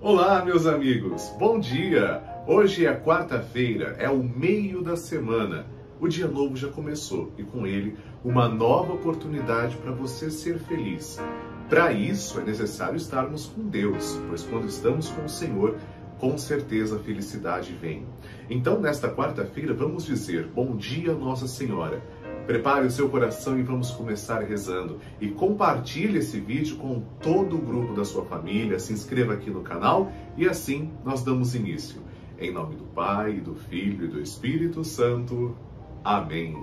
Olá, meus amigos, bom dia! Hoje é quarta-feira, é o meio da semana. O dia novo já começou e com ele uma nova oportunidade para você ser feliz. Para isso é necessário estarmos com Deus, pois quando estamos com o Senhor, com certeza a felicidade vem. Então, nesta quarta-feira, vamos dizer bom dia, Nossa Senhora. Prepare o seu coração e vamos começar rezando. E compartilhe esse vídeo com todo o grupo da sua família, se inscreva aqui no canal e assim nós damos início. Em nome do Pai, do Filho e do Espírito Santo. Amém.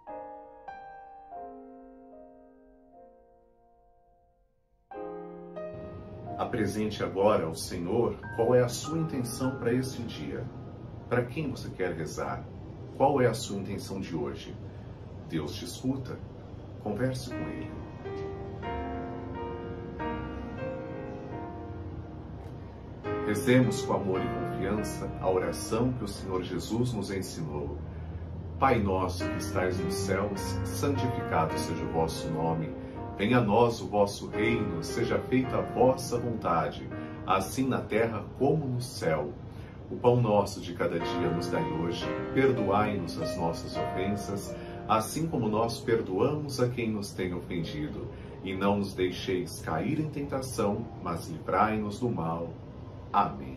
Apresente agora ao Senhor qual é a sua intenção para este dia. Para quem você quer rezar? Qual é a sua intenção de hoje? Deus te escuta. Converse com Ele. Rezemos com amor e confiança a oração que o Senhor Jesus nos ensinou. Pai nosso que estais nos céus, santificado seja o vosso nome. Venha a nós o vosso reino, seja feita a vossa vontade, assim na terra como no céu. O pão nosso de cada dia nos dai hoje, perdoai-nos as nossas ofensas, assim como nós perdoamos a quem nos tem ofendido. E não nos deixeis cair em tentação, mas livrai-nos do mal. Amém.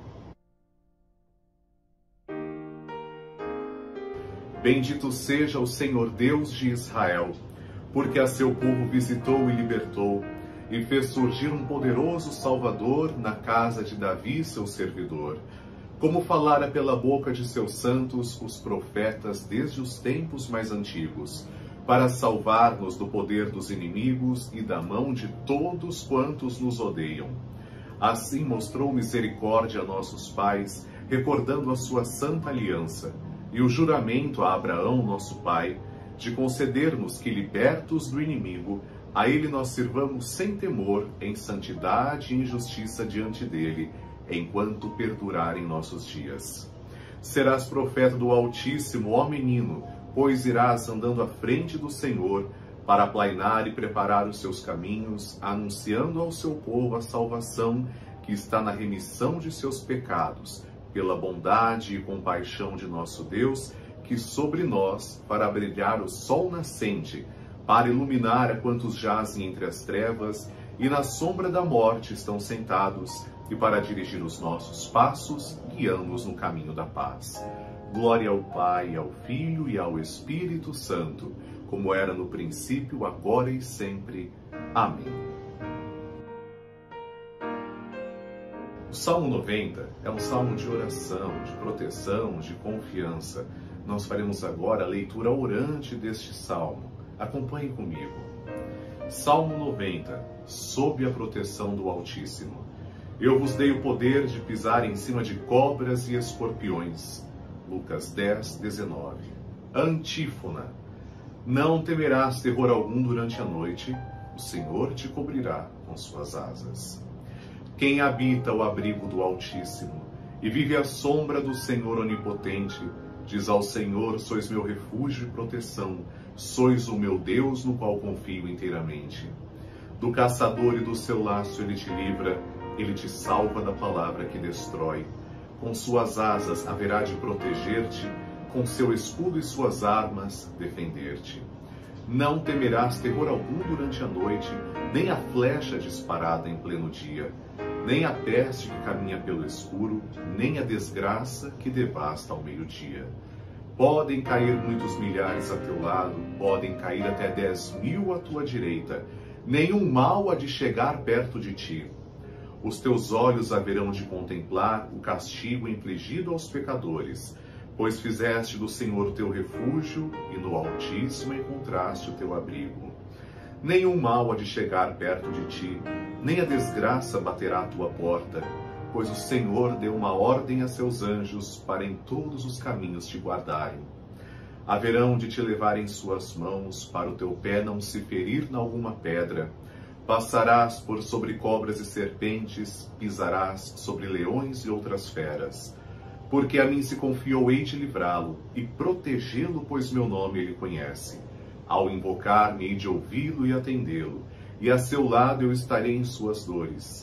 Bendito seja o Senhor Deus de Israel, porque a seu povo visitou e libertou, e fez surgir um poderoso Salvador na casa de Davi, seu servidor, como falara pela boca de seus santos, os profetas, desde os tempos mais antigos, para salvar-nos do poder dos inimigos e da mão de todos quantos nos odeiam. Assim mostrou misericórdia a nossos pais, recordando a sua santa aliança, e o juramento a Abraão, nosso pai, de conceder-nos que, libertos do inimigo, a ele nós sirvamos sem temor, em santidade e em justiça diante dele, enquanto perdurarem nossos dias. Serás profeta do Altíssimo, ó menino, pois irás andando à frente do Senhor, para aplainar e preparar os seus caminhos, anunciando ao seu povo a salvação que está na remissão de seus pecados, pela bondade e compaixão de nosso Deus, que sobre nós fará brilhar o sol nascente, para iluminar a quantos jazem entre as trevas e na sombra da morte estão sentados, e para dirigir os nossos passos, guiando-nos no caminho da paz. Glória ao Pai, ao Filho e ao Espírito Santo, como era no princípio, agora e sempre. Amém. O Salmo 90 é um salmo de oração, de proteção, de confiança. Nós faremos agora a leitura orante deste salmo. Acompanhe comigo. Salmo 90, sob a proteção do Altíssimo. Eu vos dei o poder de pisar em cima de cobras e escorpiões. Lucas 10, 19. Antífona. Não temerás terror algum durante a noite, o Senhor te cobrirá com suas asas. Quem habita o abrigo do Altíssimo e vive à sombra do Senhor Onipotente, diz ao Senhor, sois meu refúgio e proteção, sois o meu Deus no qual confio inteiramente. Do caçador e do seu laço ele te livra, ele te salva da palavra que destrói. Com suas asas haverá de proteger-te, com seu escudo e suas armas defender-te. Não temerás terror algum durante a noite, nem a flecha disparada em pleno dia, nem a peste que caminha pelo escuro, nem a desgraça que devasta ao meio-dia. Podem cair muitos milhares a teu lado, podem cair até 10.000 à tua direita, nenhum mal há de chegar perto de ti. Os teus olhos haverão de contemplar o castigo infligido aos pecadores, pois fizeste do Senhor teu refúgio e no Altíssimo encontraste o teu abrigo. Nenhum mal há de chegar perto de ti, nem a desgraça baterá à tua porta, pois o Senhor deu uma ordem a seus anjos para em todos os caminhos te guardarem. Haverão de te levar em suas mãos, para o teu pé não se ferir em alguma pedra. Passarás por sobre cobras e serpentes, pisarás sobre leões e outras feras. Porque a mim se confiou, hei de livrá-lo e protegê-lo, pois meu nome ele conhece. Ao invocar-me, hei de ouvi-lo e atendê-lo, e a seu lado eu estarei em suas dores.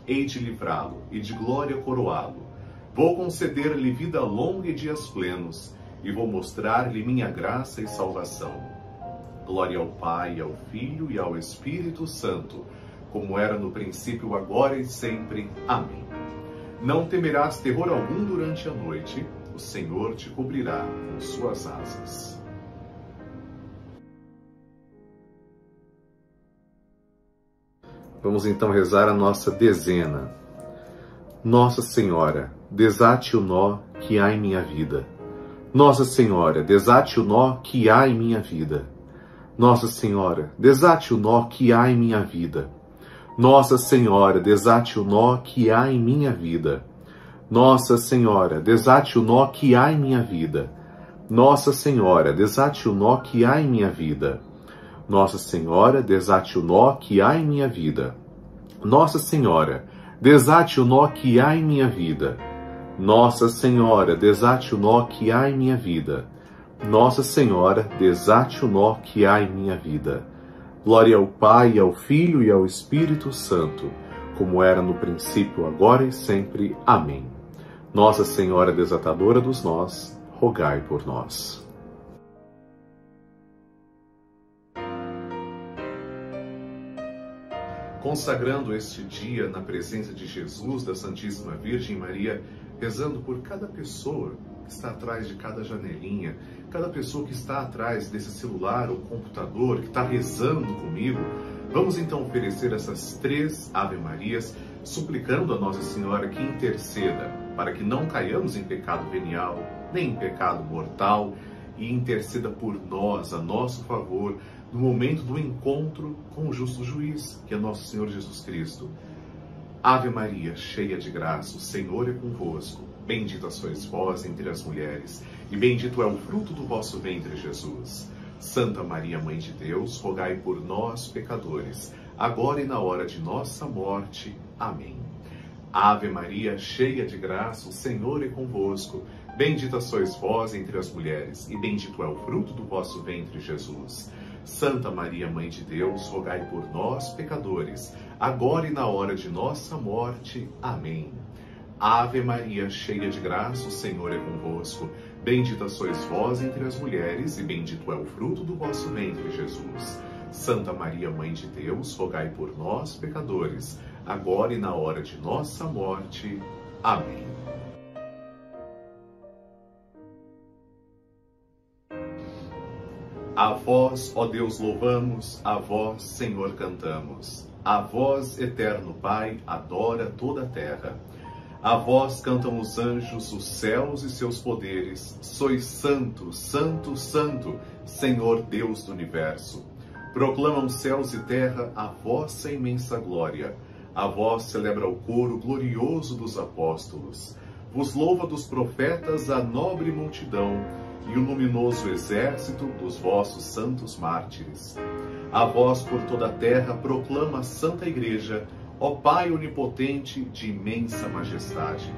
hei de livrá-lo e de glória coroá-lo. Vou conceder-lhe vida longa e dias plenos, e vou mostrar-lhe minha graça e salvação. Glória ao Pai, ao Filho e ao Espírito Santo, como era no princípio, agora e sempre. Amém. Não temerás terror algum durante a noite, o Senhor te cobrirá com suas asas. Vamos então rezar a nossa dezena. Nossa Senhora, desate o nó que há em minha vida. Nossa Senhora, desate o nó que há em minha vida. Nossa Senhora, desate o nó que há em minha vida. Nossa Senhora, desate o nó que há em minha vida. Nossa Senhora, desate o nó que há em minha vida. Nossa Senhora, desate o nó que há em minha vida. Nossa Senhora, desate o nó que há em minha vida. Nossa Senhora, desate o nó que há em minha vida. Nossa Senhora, desate o nó que há em minha vida. Nossa Senhora, desate o nó que há em minha vida. Glória ao Pai, ao Filho e ao Espírito Santo, como era no princípio, agora e sempre. Amém. Nossa Senhora desatadora dos nós, rogai por nós. Consagrando este dia na presença de Jesus, da Santíssima Virgem Maria, rezando por cada pessoa que está atrás de cada janelinha, cada pessoa que está atrás desse celular ou computador, que está rezando comigo, vamos então oferecer essas 3 Ave Marias, suplicando a Nossa Senhora que interceda, para que não caiamos em pecado venial, nem em pecado mortal, e interceda por nós, a nosso favor, no momento do encontro com o justo juiz, que é nosso Senhor Jesus Cristo. Ave Maria, cheia de graça, o Senhor é convosco. Bendita sois vós entre as mulheres, e bendito é o fruto do vosso ventre, Jesus. Santa Maria, Mãe de Deus, rogai por nós, pecadores, agora e na hora de nossa morte. Amém. Ave Maria, cheia de graça, o Senhor é convosco. Bendita sois vós entre as mulheres, e bendito é o fruto do vosso ventre, Jesus. Santa Maria, Mãe de Deus, rogai por nós, pecadores, agora e na hora de nossa morte. Amém. Ave Maria, cheia de graça, o Senhor é convosco. Bendita sois vós entre as mulheres, e bendito é o fruto do vosso ventre, Jesus. Santa Maria, Mãe de Deus, rogai por nós, pecadores, agora e na hora de nossa morte. Amém. A vós, ó Deus, louvamos, a vós, Senhor, cantamos. A vós, eterno Pai, adora toda a terra. A vós cantam os anjos, os céus e seus poderes. Sois santo, santo, santo, Senhor Deus do universo. Proclamam céus e terra a vossa imensa glória. A vós celebra o coro glorioso dos apóstolos. Vos louva dos profetas a nobre multidão e o luminoso exército dos vossos santos mártires. A vós por toda a terra proclama a Santa Igreja, ó Pai onipotente de imensa majestade.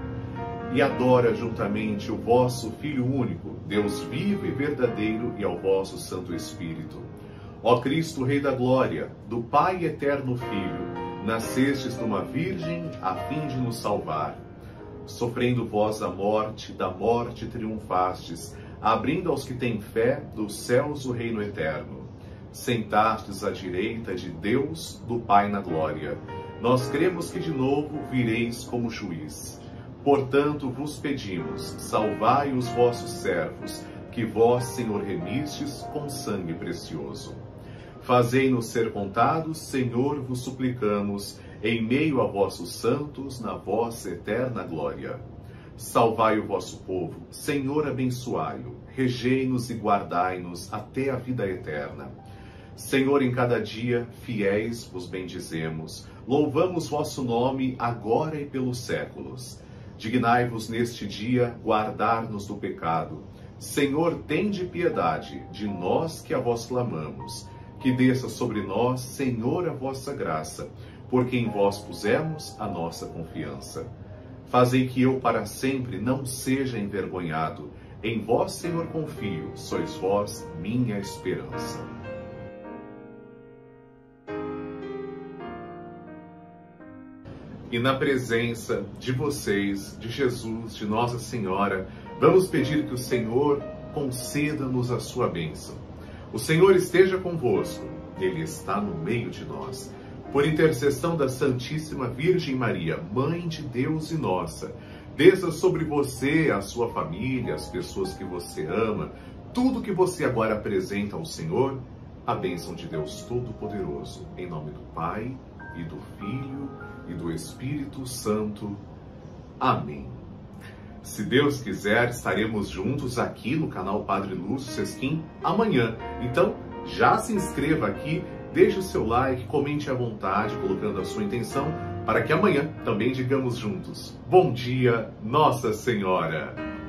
E adora juntamente o vosso Filho único, Deus vivo e verdadeiro, e ao vosso Santo Espírito. Ó Cristo, Rei da Glória, do Pai eterno Filho, nascestes de uma virgem a fim de nos salvar. Sofrendo vós a morte, da morte triunfastes, abrindo aos que têm fé dos céus o reino eterno. Sentastes à direita de Deus, do Pai na glória. Nós cremos que de novo vireis como juiz. Portanto vos pedimos, salvai os vossos servos, que vós, Senhor, remistes com sangue precioso. Fazei-nos ser contados, Senhor, vos suplicamos, em meio a vossos santos, na vossa eterna glória. Salvai o vosso povo, Senhor, abençoai-o, regei-nos e guardai-nos até a vida eterna. Senhor, em cada dia, fiéis vos bendizemos, louvamos vosso nome agora e pelos séculos. Dignai-vos neste dia guardar-nos do pecado. Senhor, tende piedade de nós que a vós clamamos. Que desça sobre nós, Senhor, a vossa graça, porque em vós pusemos a nossa confiança. Fazei que eu para sempre não seja envergonhado. Em vós, Senhor, confio, sois vós minha esperança. e na presença de vocês, de Jesus, de Nossa Senhora, vamos pedir que o Senhor conceda-nos a sua bênção. O Senhor esteja convosco, Ele está no meio de nós. Por intercessão da Santíssima Virgem Maria, Mãe de Deus e nossa, desça sobre você, a sua família, as pessoas que você ama, tudo que você agora apresenta ao Senhor, a bênção de Deus Todo-Poderoso. Em nome do Pai, e do Filho, e do Espírito Santo. Amém. Se Deus quiser, estaremos juntos aqui no canal Padre Lúcio Sesquim amanhã. Então, já se inscreva aqui, deixe o seu like, comente à vontade, colocando a sua intenção, para que amanhã também digamos juntos: Bom dia, Nossa Senhora!